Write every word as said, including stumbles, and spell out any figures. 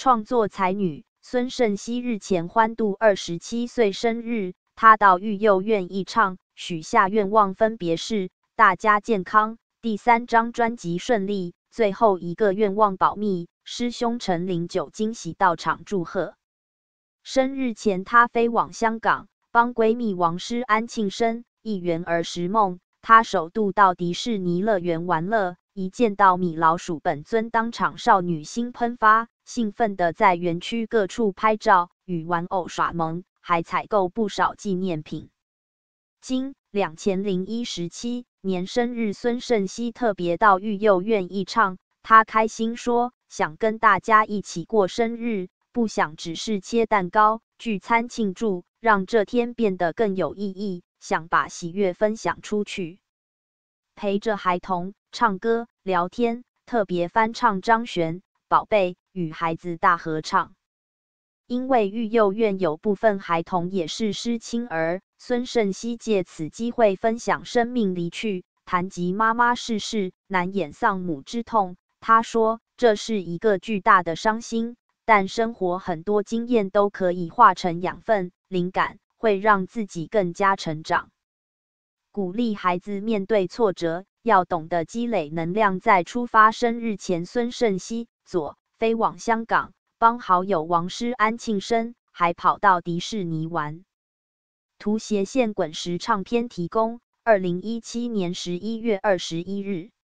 创作才女孙盛熙日前欢度二十七岁生日，她到育幼院一唱，许下愿望分别是大家健康、第三张专辑顺利，最后一个愿望保密。师兄陈零九惊喜到场祝贺。生日前，她飞往香港，帮闺蜜王诗安庆生，一圆儿时梦。她首度到迪士尼乐园玩乐，一见到米老鼠本尊，当场少女心喷发，兴奋地在园区各处拍照，与玩偶耍萌，还采购不少纪念品。今两千零一十七年生日，孙盛熙特别到育幼院一唱，她开心说，想跟大家一起过生日，不想只是切蛋糕、聚餐庆祝，让这天变得更有意义，想把喜悦分享出去。陪着孩童唱歌聊天，特别翻唱张悬《宝贝》与孩子大合唱。因为育幼院有部分孩童也是失亲儿，孙盛熙借此机会分享生命离去，谈及妈妈逝世，难掩丧母之痛。他说，这是一个巨大的伤心，但生活很多经验都可以化成养分、灵感，会让自己更加成长。鼓励孩子面对挫折，要懂得积累能量，在出发生日前，孙盛熙左飞往香港，帮好友王诗安庆生，还跑到迪士尼玩。图斜线滚石唱片提供，二零一七年十一月二十一日。